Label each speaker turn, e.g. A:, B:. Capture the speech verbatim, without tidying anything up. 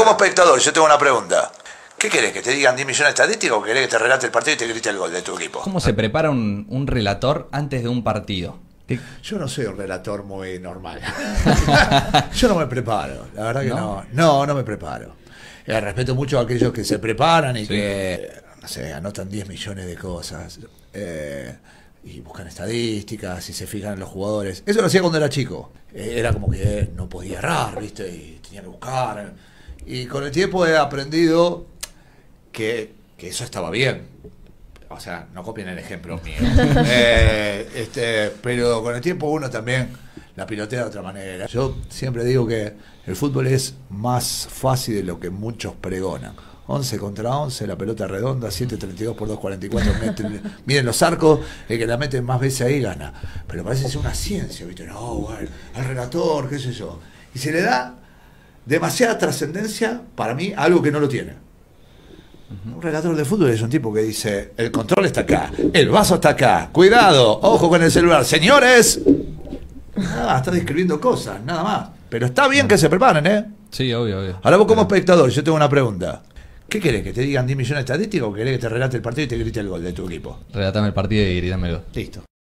A: como espectador, yo tengo una pregunta. ¿Qué querés? ¿Que te digan diez millones de estadísticas o querés que te relate el partido y te grite el gol de tu equipo?
B: ¿Cómo se prepara un, un relator antes de un partido? ¿Qué?
C: Yo no soy un relator muy normal. Yo no me preparo, la verdad que no. No, no, no me preparo. Eh, respeto mucho a aquellos que se preparan y sí. que, no sé, anotan diez millones de cosas. Eh, y buscan estadísticas y se fijan en los jugadores. Eso lo hacía cuando era chico. Eh, era como que no podía errar, ¿viste? Y tenía que buscar. Y con el tiempo he aprendido que, que eso estaba bien. O sea, no copien el ejemplo mío. eh, este, pero con el tiempo uno también la pilotea de otra manera. Yo siempre digo que el fútbol es más fácil de lo que muchos pregonan. once contra once, la pelota redonda, siete treinta y dos por dos cuarenta y cuatro. Miren los arcos, el que la mete más veces ahí gana. Pero parece ser una ciencia, ¿viste? No, bueno, al relator, qué sé yo. Y se le da demasiada trascendencia, para mí, a algo que no lo tiene. Un relator de fútbol es un tipo que dice: el control está acá, el vaso está acá, cuidado, ojo con el celular, señores. Nada más, está describiendo cosas, nada más. Pero está bien que se preparen, ¿eh?
B: Sí, obvio, obvio.
A: Ahora vos como espectador, yo tengo una pregunta. ¿Qué querés? ¿Que te digan diez millones de estadísticas o querés que te relate el partido y te grite el gol de tu equipo?
B: Relatame el partido y gritame el gol.
A: Listo.